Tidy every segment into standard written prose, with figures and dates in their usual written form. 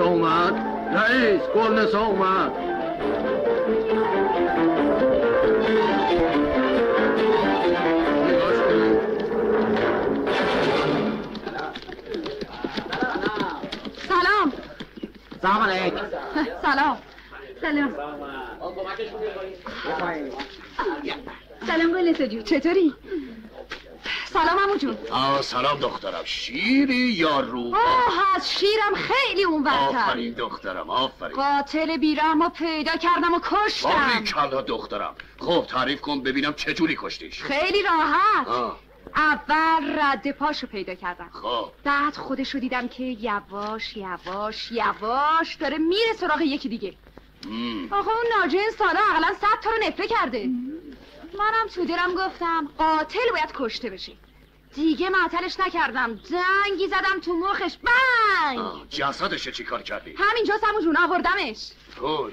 اومد. رئیس گلنسا اومد. سلام. سلام علیکم. سلام. سلام. سلام گلنسا جون، چطوری؟ سلام عمو جون. سلام دخترم. شیری یا روباه؟ از شیرم خیلی اون برتر. آفرین دخترم، آفرین. قاتل بیرحمو پیدا کردم و کشتم. باریکلا دخترم. خب تعریف کن ببینم چجوری کشتیش. خیلی راحت. اول رد پاشو پیدا کردم. خب بعد خودشو دیدم که یواش یواش یواش داره میره سراغ یکی دیگه. آخه اون ناجنس سالا اقلا 100 تا رو نفره کرده. منم تو دلم گفتم قاتل باید کشته بشه. دیگه معطلش نکردم، زنگی زدم تو مخش. بنگ. جسدش چی کار کردی؟ همینجا سمو جون آوردمش. خوش.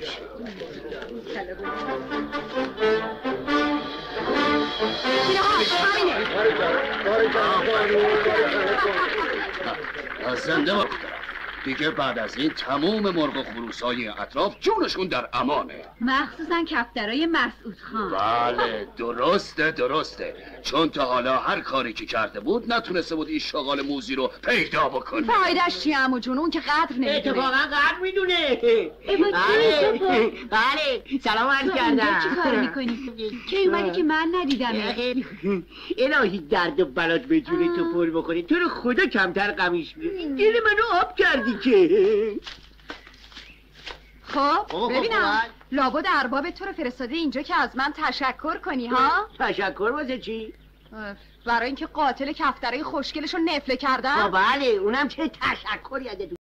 زنده با دیگه بعد از این تمام مرغ و خروسای اطراف جونشون در امانه، مخصوصا کفترای مسعود خان. بله درسته چون تا حالا هر کاری که کرده بود نتونسته بود این شغال موزی رو پیدا بکنه. فایدهش چیه عمو جون؟ اون که قدر نمیدونه. اتفاقا قدر میدونه. بله سلام عرض کردم. چی کار میکنی؟ که اومدی که من ندیدم. الهی درد و بلات به جون تو پر بکنی. تو رو خدا کمتر قمیش میره. دل منو آب کردی که. خب ببینم لابد ارباب تو رو فرستاده اینجا که از من تشکر کنی ها؟ تشکر واسه چی؟ برای اینکه قاتل کفترای خوشگلشو نفله کردم. بله اونم چه تشکر یادت